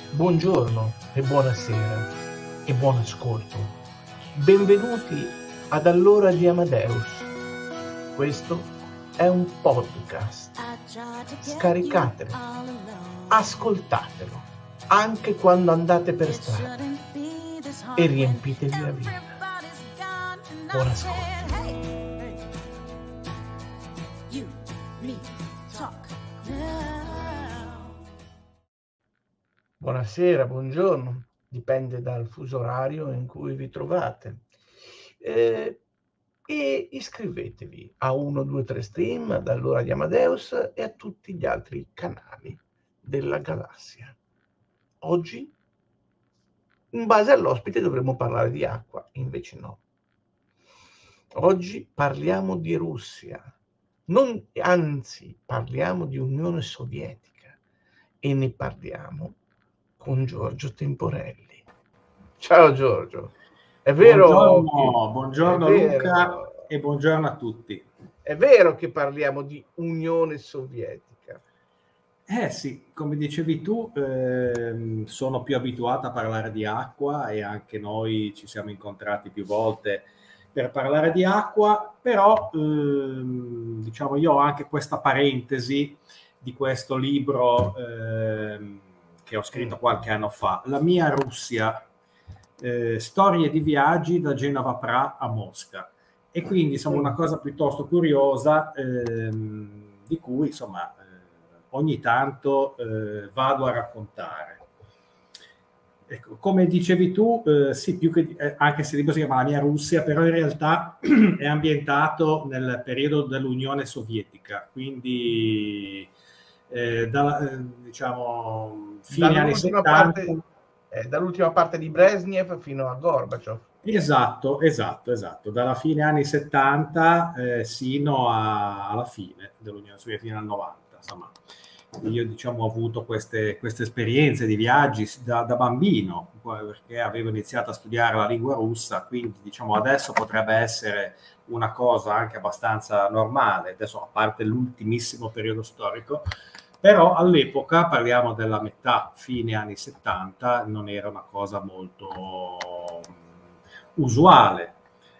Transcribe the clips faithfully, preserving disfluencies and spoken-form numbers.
Buongiorno e buonasera e buon ascolto. Benvenuti ad All'ora di Amadeus. Questo è un podcast. Scaricatelo, ascoltatelo, anche quando andate per strada e riempitevi la vita. Buon ascolto. Buonasera, buongiorno, dipende dal fuso orario in cui vi trovate. Eh, e iscrivetevi a uno, due, tre Stream, ad All'ora di Amadeus e a tutti gli altri canali della galassia. Oggi, in base all'ospite, dovremmo parlare di acqua, invece no. Oggi parliamo di Russia, non, anzi parliamo di Unione Sovietica e ne parliamo con Giorgio Temporelli. Ciao Giorgio, è vero che, Buongiorno, è buongiorno Luca vero, e buongiorno a tutti. è vero che parliamo di Unione Sovietica. Eh sì, come dicevi tu, ehm, sono più abituato a parlare di acqua e anche noi ci siamo incontrati più volte per parlare di acqua, però ehm, diciamo io ho anche questa parentesi di questo libro ehm, che ho scritto qualche anno fa, La mia Russia. Eh, storie di viaggi da Genova Pra a Mosca, e quindi insomma una cosa piuttosto curiosa ehm, di cui insomma eh, ogni tanto eh, vado a raccontare. Ecco, come dicevi tu, eh, sì, più che eh, anche se il libro si chiama La mia Russia, però in realtà è ambientato nel periodo dell'Unione Sovietica, quindi eh, da, eh, diciamo fine anni Dall'ultima settanta. parte, eh, dall'ultima parte di Brezhnev fino a Gorbaciov. Esatto, esatto, esatto, dalla fine anni settanta eh, sino a, alla fine dell'Unione Sovietica, fino al novanta, insomma. Io diciamo ho avuto queste, queste esperienze di viaggi da, da bambino, perché avevo iniziato a studiare la lingua russa, quindi diciamo adesso potrebbe essere una cosa anche abbastanza normale, adesso a parte l'ultimissimo periodo storico, però all'epoca, parliamo della metà, fine anni settanta, non era una cosa molto usuale,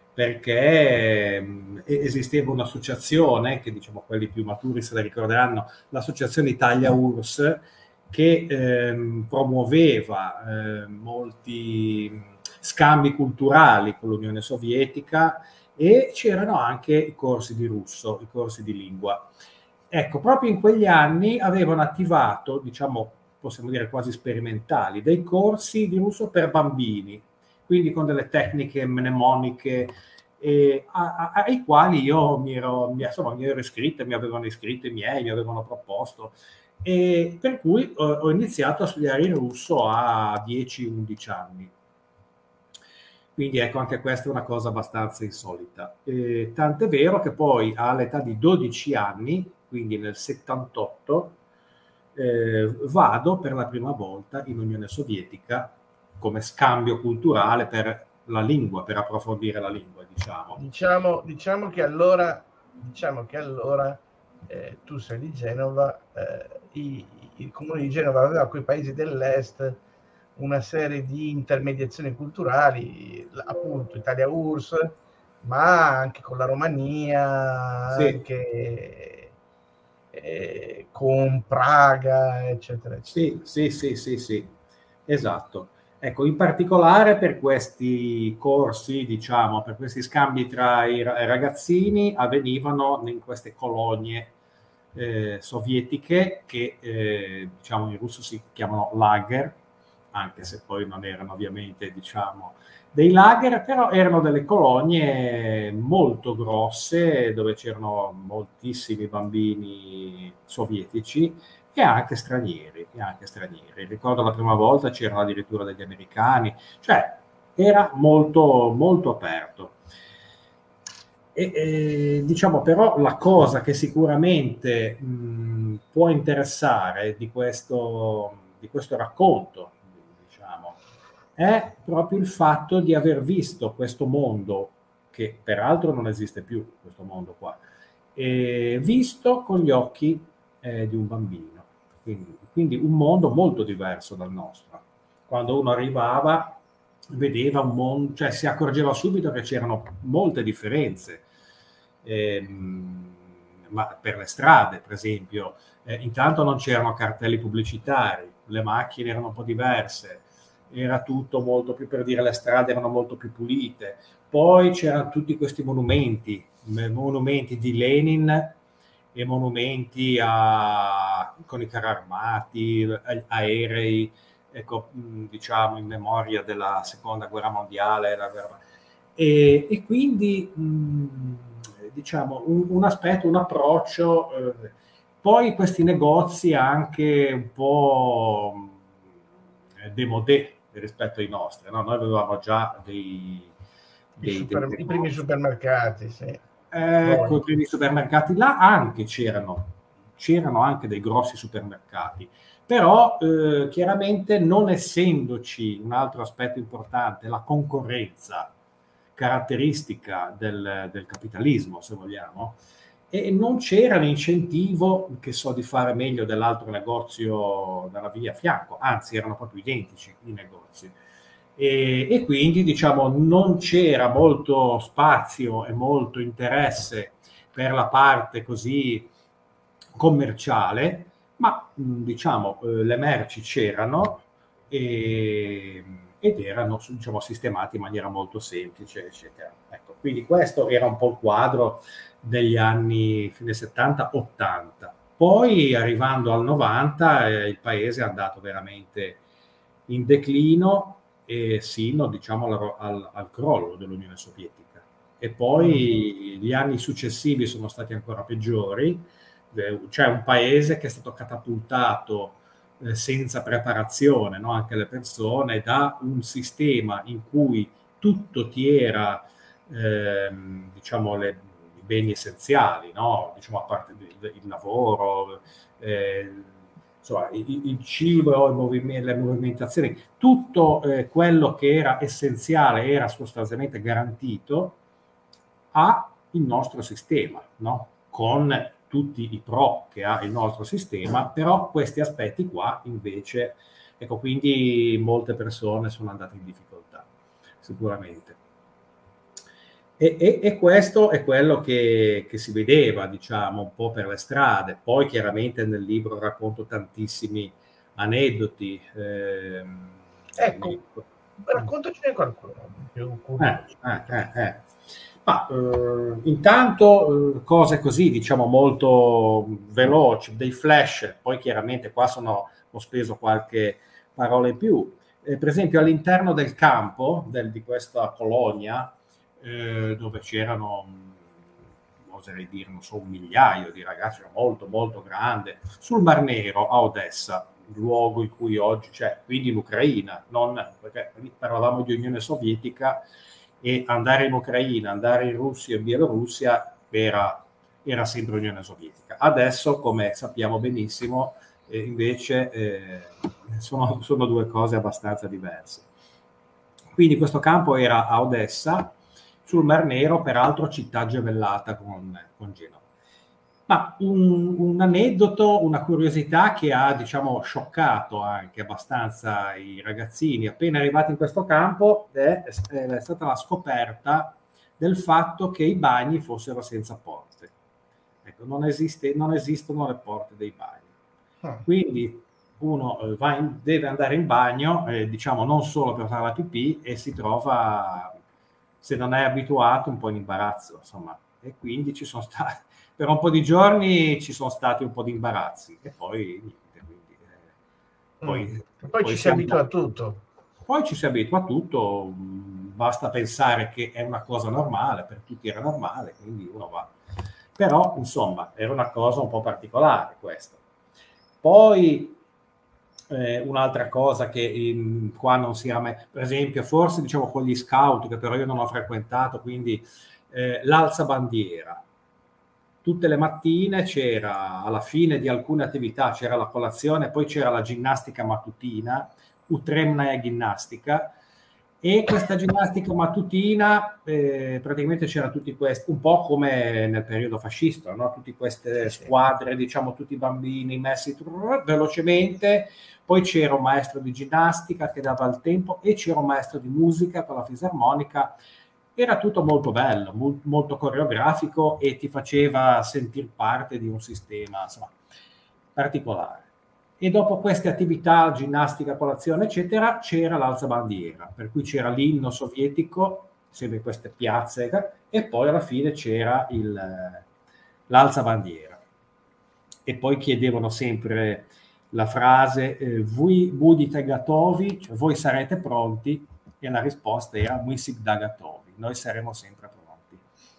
perché mh, esisteva un'associazione, che diciamo quelli più maturi se la ricorderanno, l'associazione Italia U R S S, che ehm, promuoveva eh, molti scambi culturali con l'Unione Sovietica, e c'erano anche i corsi di russo, i corsi di lingua. Ecco, proprio in quegli anni avevano attivato, diciamo, possiamo dire quasi sperimentali, dei corsi di russo per bambini, quindi con delle tecniche mnemoniche eh, a, a, ai quali io mi ero, mi, insomma, mi ero iscritto, mi avevano iscritto i miei, mi avevano proposto, e per cui ho, ho iniziato a studiare il russo a dieci undici anni. Quindi ecco, anche questa è una cosa abbastanza insolita. Eh, tant'è vero che poi all'età di dodici anni, quindi nel settantotto, eh, vado per la prima volta in Unione Sovietica come scambio culturale per la lingua, per approfondire la lingua, diciamo. Diciamo, diciamo che allora, diciamo che allora eh, tu sei di Genova, eh, i, il comune di Genova aveva con i paesi dell'est una serie di intermediazioni culturali, appunto Italia U R S S, ma anche con la Romania, Sì. anche eh, con Praga, eccetera, eccetera. Sì, sì, sì, sì, sì, esatto. Ecco, in particolare per questi corsi, diciamo, per questi scambi tra i ragazzini, avvenivano in queste colonie eh, sovietiche che, eh, diciamo, in russo si chiamano lager, anche se poi non erano ovviamente, diciamo, dei lager, però erano delle colonie molto grosse dove c'erano moltissimi bambini sovietici e anche stranieri, e anche stranieri. Ricordo la prima volta c'erano addirittura degli americani, cioè era molto, molto aperto. E, e, diciamo però la cosa che sicuramente mh, può interessare di questo, di questo racconto, diciamo, è proprio il fatto di aver visto questo mondo, che peraltro non esiste più, questo mondo qua, e visto con gli occhi eh, di un bambino. Quindi quindi un mondo molto diverso dal nostro. Quando uno arrivava vedeva un mondo, cioè si accorgeva subito che c'erano molte differenze, ehm, ma per le strade, per esempio, eh, intanto non c'erano cartelli pubblicitari, le macchine erano un po' diverse, era tutto molto più, per dire, le strade erano molto più pulite. Poi c'erano tutti questi monumenti, monumenti di Lenin e monumenti a, con i carri armati, aerei, ecco, diciamo in memoria della seconda guerra mondiale, la guerra... E, e quindi mh, diciamo un, un aspetto, un approccio, eh, poi questi negozi anche un po' démodé rispetto ai nostri, no? Noi avevamo già dei, dei, super, dei i primi supermercati, sì. Ecco, i primi supermercati là anche c'erano, c'erano anche dei grossi supermercati, però eh, chiaramente non essendoci un altro aspetto importante, la concorrenza caratteristica del, del capitalismo, se vogliamo, e non c'era l'incentivo, che so, di fare meglio dell'altro negozio dalla via a fianco, anzi erano proprio identici i negozi. E, e quindi diciamo non c'era molto spazio e molto interesse per la parte così commerciale, ma diciamo le merci c'erano e, ed erano, diciamo, sistemati in maniera molto semplice, eccetera. Ecco, quindi questo era un po' il quadro degli anni fine settanta ottanta. Poi arrivando al novanta eh, il paese è andato veramente in declino e sino, diciamo, al, al, al crollo dell'Unione Sovietica. E poi mm. gli anni successivi sono stati ancora peggiori. C'è un paese che è stato catapultato eh, senza preparazione, no? Anche le persone, da un sistema in cui tutto ti era, ehm, diciamo, le, i beni essenziali, no? Diciamo, a parte il, il lavoro, eh, insomma, il, il cibo, il movimento, le movimentazioni, tutto eh, quello che era essenziale era sostanzialmente garantito al nostro sistema, no? Con tutti i pro che ha il nostro sistema, però questi aspetti qua invece, ecco, quindi molte persone sono andate in difficoltà, sicuramente. E, e, e questo è quello che, che si vedeva, diciamo, un po' per le strade. Poi chiaramente nel libro racconto tantissimi aneddoti. Ehm, ecco, raccontacene qualcuno più curioso. Eh, eh, eh, eh. Ma eh, intanto eh, cose così, diciamo, molto veloci, dei flash, poi chiaramente qua sono, ho speso qualche parola in più. Eh, per esempio all'interno del campo del, di questa colonia, eh, dove c'erano, oserei dire, non so, un migliaio di ragazzi, molto molto grande, sul Mar Nero a Odessa, luogo in cui oggi c'è, quindi l'Ucraina, non, perché parlavamo di Unione Sovietica, e andare in Ucraina, andare in Russia e Bielorussia era, era sempre Unione Sovietica. Adesso, come sappiamo benissimo, eh, invece eh, sono, sono due cose abbastanza diverse. Quindi questo campo era a Odessa, sul Mar Nero, peraltro città gemellata con, con Genova. Ma un, un aneddoto, una curiosità che ha, diciamo, scioccato anche abbastanza i ragazzini appena arrivati in questo campo è, è stata la scoperta del fatto che i bagni fossero senza porte. Ecco, non, esiste, non esistono le porte dei bagni. Quindi uno va in, deve andare in bagno, eh, diciamo, non solo per fare la pipì, e si trova, se non è abituato, un po' in imbarazzo, insomma. E quindi ci sono stati... Per un po' di giorni ci sono stati un po' di imbarazzi e poi niente. Quindi, eh, poi, mm. poi, poi ci si abitua a tutto. Poi ci si abitua a tutto, mh, basta pensare che è una cosa normale, per tutti era normale, quindi uno va. Però, insomma, era una cosa un po' particolare questa. Poi, eh, un'altra cosa che in, qua non si era mai... Per esempio, forse, diciamo, con gli scout, che però io non ho frequentato, quindi eh, l'alzabandiera. Tutte le mattine c'era, alla fine di alcune attività, c'era la colazione, poi c'era la ginnastica mattutina, utremna e ginnastica, E questa ginnastica mattutina, eh, praticamente c'era tutti questi, un po' come nel periodo fascista, no? Tutte queste squadre, diciamo, tutti i bambini messi trrr, velocemente, poi c'era un maestro di ginnastica che dava il tempo e c'era un maestro di musica con la fisarmonica. Era tutto molto bello, mo- molto coreografico e ti faceva sentire parte di un sistema, insomma, particolare. E dopo queste attività, ginnastica, colazione, eccetera, c'era l'alzabandiera, per cui c'era l'inno sovietico, sempre queste piazze, e poi alla fine c'era il- l'alzabandiera. E poi chiedevano sempre la frase eh, "Vui budite gatovi", cioè voi sarete pronti, e la risposta era "Мы всегда готовы", noi saremo sempre pronti.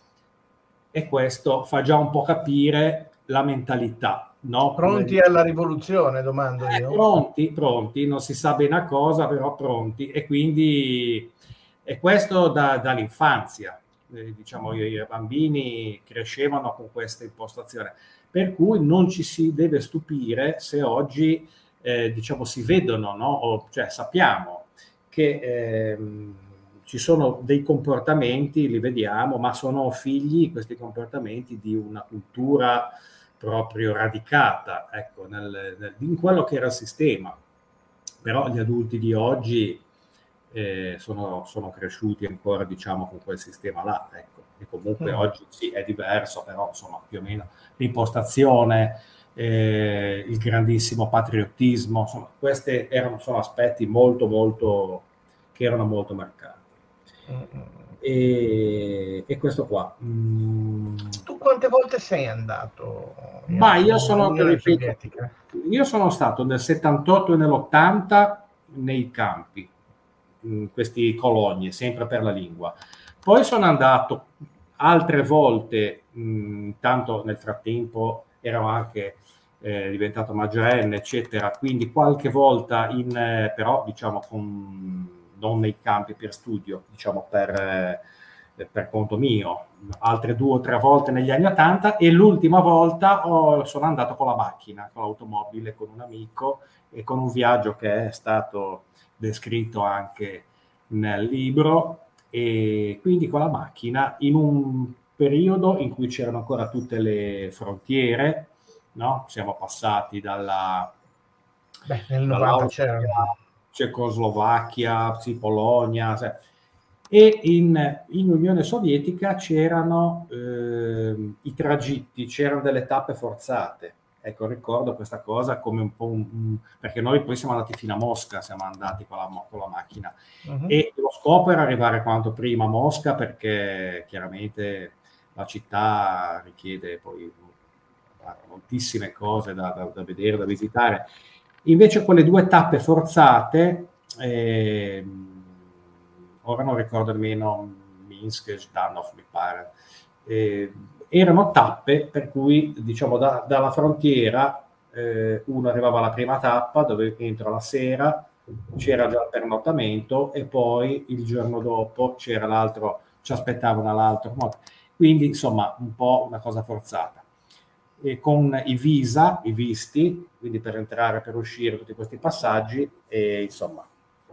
E questo fa già un po' capire la mentalità, no? Pronti Come... alla rivoluzione, domando Eh, io? pronti, pronti, non si sa bene a cosa, però pronti. E quindi è questo da, dall'infanzia. Eh, diciamo, i, i bambini crescevano con questa impostazione. Per cui non ci si deve stupire se oggi, eh, diciamo, si vedono, no? O, cioè sappiamo che ehm, ci sono dei comportamenti, li vediamo, ma sono figli, questi comportamenti, di una cultura proprio radicata, ecco, nel, nel, in quello che era il sistema. Però gli adulti di oggi eh, sono, sono cresciuti ancora, diciamo, con quel sistema là, ecco. E comunque mm. oggi sì, è diverso, però insomma più o meno l'impostazione, eh, il grandissimo patriottismo, insomma, questi erano, sono aspetti molto, molto, che erano molto marcati. Mm. E, e questo qua. Mm. Tu quante volte sei andato? Ma io sono, ripeto, io sono stato nel settantotto e nell'ottanta nei campi, in questi colonie, sempre per la lingua. Poi sono andato altre volte, mh, tanto nel frattempo ero anche eh, diventato maggiorenne, eccetera, quindi qualche volta in, eh, però diciamo con, non nei campi per studio, diciamo per... Eh, per conto mio, altre due o tre volte negli anni ottanta, e l'ultima volta oh, sono andato con la macchina, con l'automobile, con un amico, e con un viaggio che è stato descritto anche nel libro, e quindi con la macchina in un periodo in cui c'erano ancora tutte le frontiere, no? Siamo passati dalla, Beh, nel novanta c'era Cecoslovacchia, sì, Polonia, cioè, e in, in Unione Sovietica c'erano eh, i tragitti, c'erano delle tappe forzate. Ecco, ricordo questa cosa come un po' un, un... perché noi poi siamo andati fino a Mosca, siamo andati con la, con la macchina. Uh-huh. E lo scopo era arrivare quanto prima a Mosca, perché chiaramente la città richiede poi moltissime cose da, da, da vedere, da visitare. Invece quelle due tappe forzate... Eh, ora non ricordo nemmeno Minsk e Zhdanov, mi pare, eh, erano tappe per cui, diciamo, da, dalla frontiera eh, uno arrivava alla prima tappa, dove entro la sera, c'era già il pernottamento, e poi il giorno dopo c'era l'altro, ci aspettavano all'altro. Quindi, insomma, un po' una cosa forzata. E con i visa, i visti, quindi per entrare, per uscire, tutti questi passaggi, e insomma,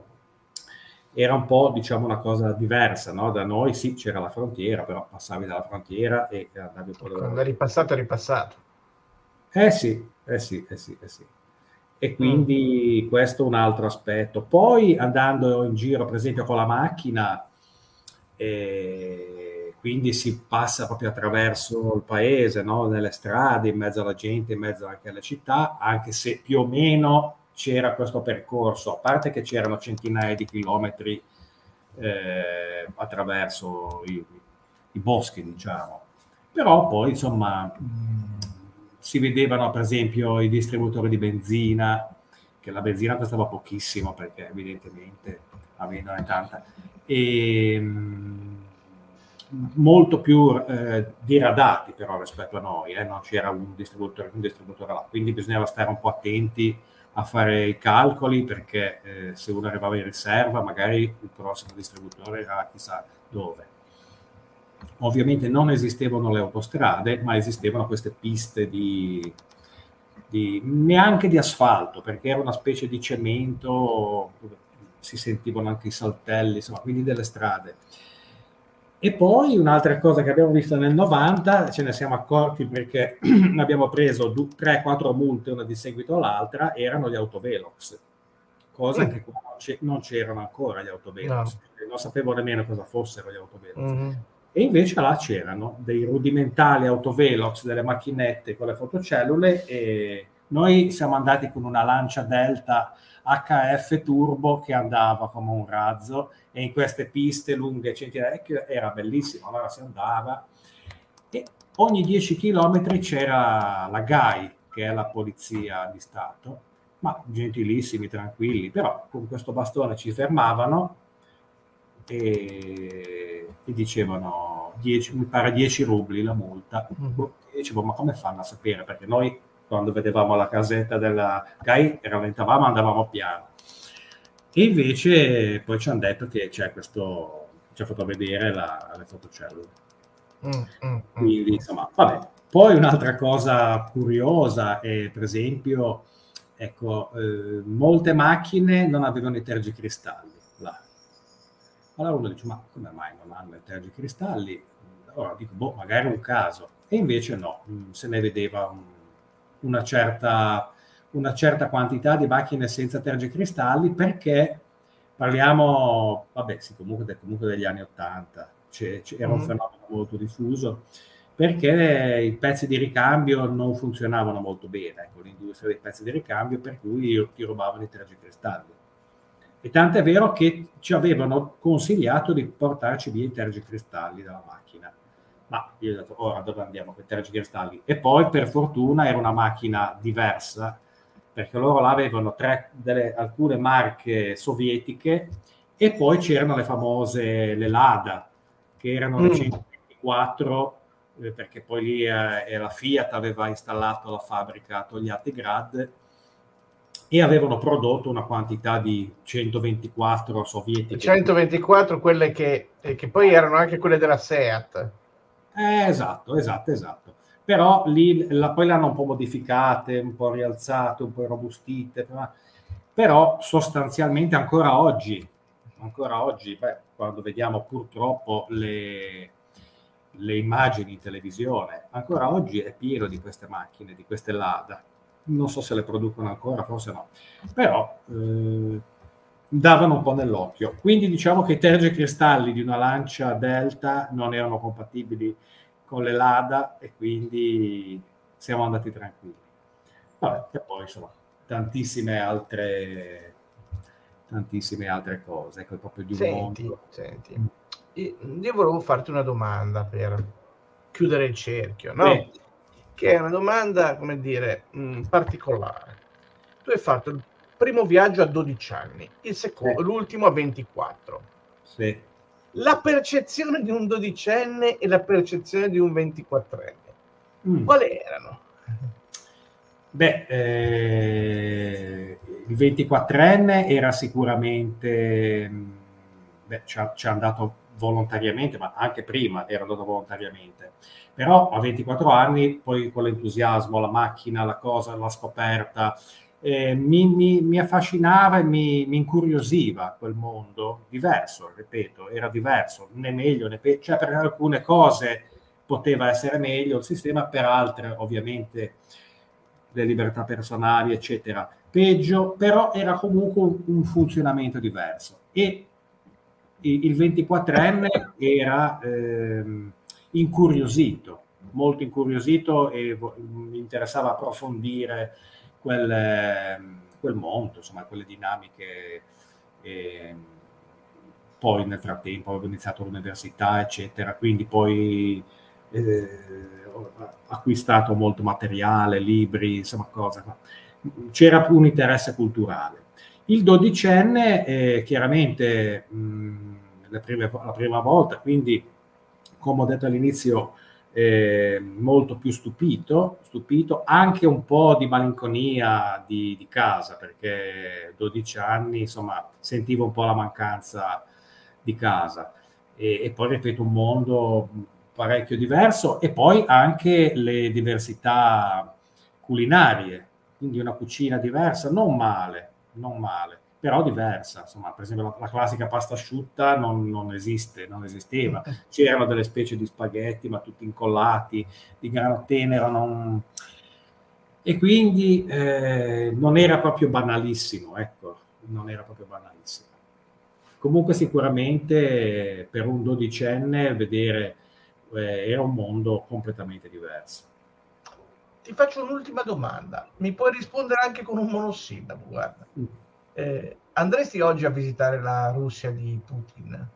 era un po', diciamo, una cosa diversa, no? Da noi sì, c'era la frontiera, però passavi dalla frontiera e andavi un po' dove... Quando eri passato, eri passato. Eh sì, eh sì, eh sì, eh sì. E quindi mm. questo è un altro aspetto. Poi andando in giro, per esempio, con la macchina, eh, quindi si passa proprio attraverso il paese, no? Nelle strade, in mezzo alla gente, in mezzo anche alle città, anche se più o meno c'era questo percorso, a parte che c'erano centinaia di chilometri eh, attraverso i, i boschi, diciamo. Però poi, insomma, mh, si vedevano, per esempio, i distributori di benzina, che la benzina costava pochissimo, perché evidentemente avevano tanta, e mh, molto più eh, diradati però rispetto a noi, eh? Non c'era un distributore, un distributore là, quindi bisognava stare un po' attenti a fare i calcoli, perché eh, se uno arrivava in riserva magari il prossimo distributore era chissà dove. Ovviamente non esistevano le autostrade, ma esistevano queste piste di, di neanche di asfalto, perché era una specie di cemento si sentivano anche i saltelli, insomma, quindi delle strade. E poi un'altra cosa che abbiamo visto nel novanta, ce ne siamo accorti perché abbiamo preso tre quattro multe una di seguito all'altra, erano gli autovelox, cosa Mm. che qua non c'erano ancora gli autovelox, No. non sapevo nemmeno cosa fossero gli autovelox. Mm-hmm. E invece là c'erano dei rudimentali autovelox, delle macchinette con le fotocellule, e noi siamo andati con una Lancia Delta H F Turbo che andava come un razzo, e in queste piste lunghe centinaia, era bellissimo, allora si andava, e ogni dieci chilometri c'era la G A I, che è la polizia di Stato, ma gentilissimi, tranquilli, però con questo bastone ci fermavano e, e dicevano dieci, mi pare dieci rubli la multa. Mm-hmm. E dicevo, ma come fanno a sapere? Perché noi quando vedevamo la casetta della G A I rallentavamo, andavamo piano. E invece poi ci hanno detto che c'è questo, ci ha fatto vedere la, le fotocellule. Mm, mm, Quindi, insomma, vabbè. Poi un'altra cosa curiosa è, per esempio, ecco, eh, molte macchine non avevano i tergicristalli là. Allora uno dice, ma come mai non hanno i tergicristalli? Allora dico, boh, magari è un caso. E invece no, se ne vedeva un, una c'era una certa quantità di macchine senza tergicristalli, perché parliamo, vabbè, sì, comunque, comunque degli anni ottanta, era un fenomeno molto diffuso, perché i pezzi di ricambio non funzionavano molto bene, ecco, l'industria dei pezzi di ricambio, per cui ti rubavano i tergicristalli. E tant'è vero che ci avevano consigliato di portarci via i tergicristalli dalla macchina. Ma io ho detto, ora dove andiamo con i tergicristalli? E poi, per fortuna, era una macchina diversa, perché loro là avevano tre, delle, alcune marche sovietiche, e poi c'erano le famose, le Lada, che erano mm. le centoventiquattro, eh, perché poi lì eh, la Fiat aveva installato la fabbrica a Togliattigrad, e avevano prodotto una quantità di centoventiquattro sovietiche. centoventiquattro, quelle che, eh, che poi erano anche quelle della Seat. Eh, esatto, esatto, esatto. Però lì la, poi le hanno un po' modificate, un po' rialzate, un po' robustite, però sostanzialmente ancora oggi, ancora oggi, beh, quando vediamo purtroppo le, le immagini in televisione, ancora oggi è pieno di queste macchine, di queste Lada. Non so se le producono ancora, forse no, però eh, davano un po' nell'occhio. Quindi diciamo che i tergicristalli di una Lancia Delta non erano compatibili con le Lada, e quindi siamo andati tranquilli. Vabbè, e poi insomma tantissime altre tantissime altre cose, ecco, proprio di un senti, mondo. Senti, io volevo farti una domanda per chiudere il cerchio, no? Beh. Che è una domanda, come dire, mh, particolare. Tu hai fatto il primo viaggio a dodici anni, il secondo, Sì. l'ultimo a ventiquattro. Sì. La percezione di un dodicenne e la percezione di un ventiquattrenne, mm. quali erano? Beh, eh, il ventiquattrenne era sicuramente, beh, ci è andato volontariamente, ma anche prima era andato volontariamente. Però a ventiquattro anni, poi con l'entusiasmo, la macchina, la cosa, la scoperta, eh, mi, mi, mi affascinava e mi, mi incuriosiva quel mondo diverso, ripeto, era diverso, né meglio né peggio, cioè per alcune cose poteva essere meglio il sistema, per altre ovviamente le libertà personali, eccetera, peggio, però era comunque un, un funzionamento diverso. E il ventiquattrenne era ehm, incuriosito, molto incuriosito, e mi interessava approfondire quel, quel mondo, insomma, quelle dinamiche. E poi nel frattempo avevo iniziato l'università, eccetera, quindi poi eh, ho acquistato molto materiale, libri, insomma, cosa. C'era un interesse culturale. Il dodicenne, eh, chiaramente, mh, la, prima, la prima volta, quindi, come ho detto all'inizio, eh, molto più stupito, stupito, anche un po' di malinconia di, di casa, perché dodici anni, insomma, sentivo un po' la mancanza di casa. E, e poi, ripeto, un mondo parecchio diverso, e poi anche le diversità culinarie, quindi una cucina diversa, non male, non male. però diversa. Insomma, per esempio la, la classica pasta asciutta non, non esiste, non esisteva. C'erano delle specie di spaghetti, ma tutti incollati, di grano tenero, non... e quindi eh, non era proprio banalissimo, ecco, non era proprio banalissimo. Comunque sicuramente per un dodicenne vedere eh, era un mondo completamente diverso. Ti faccio un'ultima domanda, mi puoi rispondere anche con un monosillabo, guarda. Mm. Eh, andresti oggi a visitare la Russia di Putin?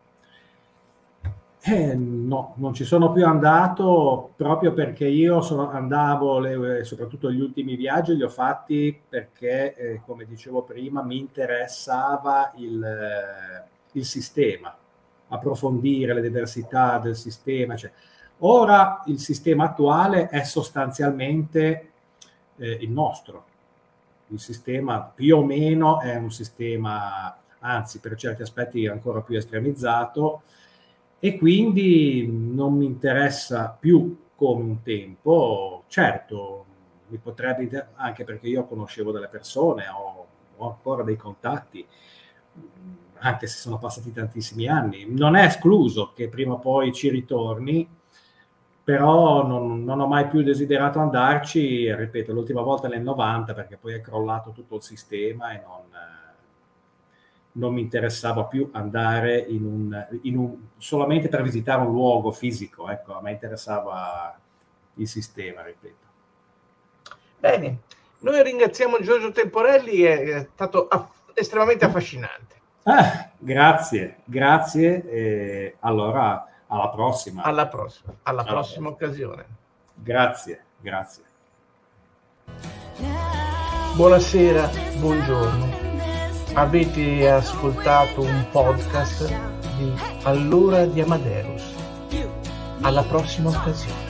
Eh, no, non ci sono più andato proprio perché io sono, andavo, le, soprattutto gli ultimi viaggi li ho fatti perché, eh, come dicevo prima, mi interessava il, eh, il sistema, approfondire le diversità del sistema. Cioè, ora il sistema attuale è sostanzialmente eh, il nostro. Il sistema più o meno è un sistema, anzi per certi aspetti ancora più estremizzato, e quindi non mi interessa più come un tempo. Certo, mi potrebbe, anche perché io conoscevo delle persone, ho, ho ancora dei contatti, anche se sono passati tantissimi anni. Non è escluso che prima o poi ci ritorni, però non, non ho mai più desiderato andarci, ripeto, l'ultima volta nel novanta, perché poi è crollato tutto il sistema e non, non mi interessava più andare in un, in un, solamente per visitare un luogo fisico, ecco, a me interessava il sistema, ripeto. Bene, noi ringraziamo Giorgio Temporelli, è stato aff- estremamente affascinante. Ah, grazie, grazie, e allora alla prossima. Alla prossima, alla, alla prossima, prossima occasione. Grazie, grazie. Buonasera, buongiorno. Avete ascoltato un podcast di All'ora di Amadeus. Alla prossima occasione.